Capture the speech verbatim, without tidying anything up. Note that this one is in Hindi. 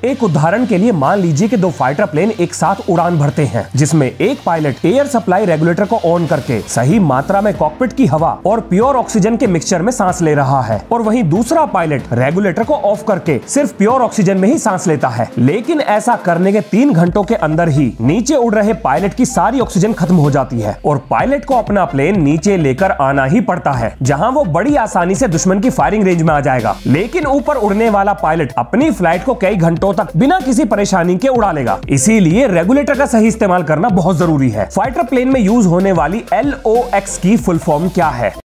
एक उदाहरण के लिए मान लीजिए कि दो फाइटर प्लेन एक साथ उड़ान भरते हैं, जिसमें एक पायलट एयर सप्लाई रेगुलेटर को ऑन करके सही मात्रा में कॉकपिट की हवा और प्योर ऑक्सीजन के मिक्सचर में सांस ले रहा है, और वहीं दूसरा पायलट रेगुलेटर को ऑफ करके सिर्फ प्योर ऑक्सीजन में ही सांस लेता है। लेकिन ऐसा करने के तीन घंटों के अंदर ही नीचे उड़ रहे पायलट की सारी ऑक्सीजन खत्म हो जाती है और पायलट को अपना प्लेन नीचे लेकर आना ही पड़ता है, जहां वो बड़ी आसानी से दुश्मन की फायरिंग रेंज में आ जाएगा। लेकिन ऊपर उड़ने वाला पायलट अपनी फ्लाइट को कई घंटों तक बिना किसी परेशानी के उड़ा लेगा। इसीलिए रेगुलेटर का सही इस्तेमाल करना बहुत जरूरी है। फाइटर प्लेन में यूज होने वाली एल ओ एक्स की फुल फॉर्म क्या है?